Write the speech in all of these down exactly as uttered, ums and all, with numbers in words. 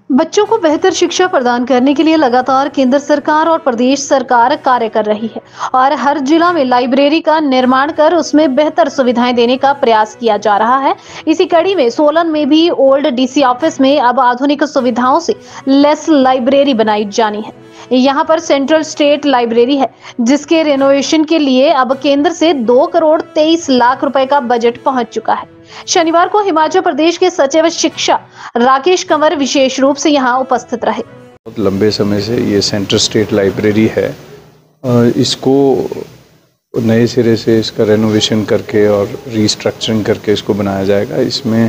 बच्चों को बेहतर शिक्षा प्रदान करने के लिए लगातार केंद्र सरकार और प्रदेश सरकार कार्य कर रही है और हर जिला में लाइब्रेरी का निर्माण कर उसमें बेहतर सुविधाएं देने का प्रयास किया जा रहा है। इसी कड़ी में सोलन में भी ओल्ड डीसी ऑफिस में अब आधुनिक सुविधाओं से लेस लाइब्रेरी बनाई जानी है। यहाँ पर सेंट्रल स्टेट लाइब्रेरी है जिसके रेनोवेशन के लिए अब केंद्र से दो करोड़ तेईस लाख रुपए का बजट पहुंच चुका है। शनिवार को हिमाचल प्रदेश के सचिव शिक्षा राकेश कंवर विशेष रूप से यहां उपस्थित रहे। बहुत लंबे समय से ये सेंट्रल स्टेट लाइब्रेरी है, इसको नए सिरे से इसका रेनोवेशन करके और रीस्ट्रक्चरिंग करके इसको बनाया जाएगा। इसमें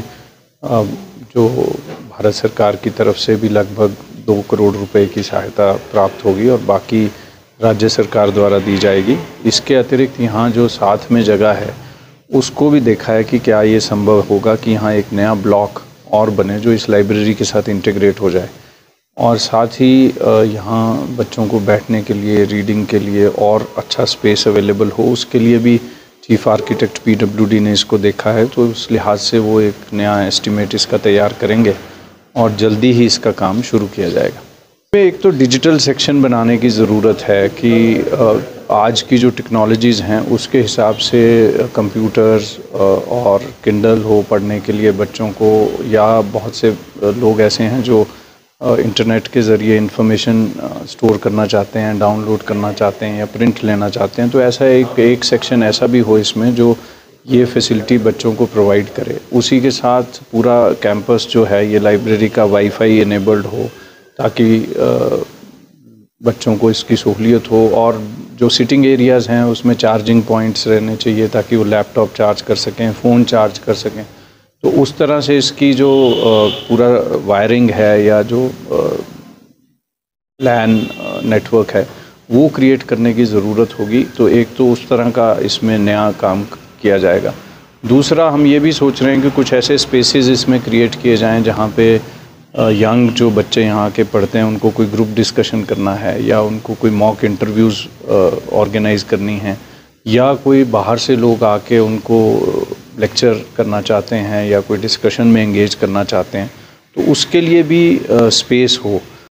जो भारत सरकार की तरफ से भी लगभग दो करोड़ रुपए की सहायता प्राप्त होगी और बाकी राज्य सरकार द्वारा दी जाएगी। इसके अतिरिक्त यहाँ जो साथ में जगह है उसको भी देखा है कि क्या ये संभव होगा कि यहाँ एक नया ब्लॉक और बने जो इस लाइब्रेरी के साथ इंटीग्रेट हो जाए और साथ ही यहाँ बच्चों को बैठने के लिए, रीडिंग के लिए और अच्छा स्पेस अवेलेबल हो, उसके लिए भी चीफ आर्किटेक्ट पीडब्ल्यूडी ने इसको देखा है। तो उस लिहाज से वो एक नया एस्टीमेट इसका तैयार करेंगे और जल्दी ही इसका काम शुरू किया जाएगा। एक तो डिजिटल सेक्शन बनाने की ज़रूरत है कि आज की जो टेक्नोलॉजीज़ हैं उसके हिसाब से कंप्यूटर्स और किंडल हो पढ़ने के लिए बच्चों को, या बहुत से लोग ऐसे हैं जो इंटरनेट के ज़रिए इंफॉर्मेशन स्टोर करना चाहते हैं, डाउनलोड करना चाहते हैं या प्रिंट लेना चाहते हैं। तो ऐसा एक एक सेक्शन ऐसा भी हो इसमें जो ये फैसिलिटी बच्चों को प्रोवाइड करे। उसी के साथ पूरा कैंपस जो है ये लाइब्रेरी का वाईफाई इनेबल्ड हो ताकि बच्चों को इसकी सहूलियत हो, और जो सिटिंग एरियाज़ हैं उसमें चार्जिंग पॉइंट्स रहने चाहिए ताकि वो लैपटॉप चार्ज कर सकें, फ़ोन चार्ज कर सकें। तो उस तरह से इसकी जो पूरा वायरिंग है या जो लैन नेटवर्क है वो क्रिएट करने की ज़रूरत होगी। तो एक तो उस तरह का इसमें नया काम किया जाएगा। दूसरा, हम ये भी सोच रहे हैं कि कुछ ऐसे स्पेसेस इसमें क्रिएट किए जाएं जहाँ पे यंग जो बच्चे यहाँ के पढ़ते हैं उनको कोई ग्रुप डिस्कशन करना है या उनको कोई मॉक इंटरव्यूज़ ऑर्गेनाइज करनी है या कोई बाहर से लोग आके उनको लेक्चर करना चाहते हैं या कोई डिस्कशन में एंगेज करना चाहते हैं, तो उसके लिए भी स्पेस हो।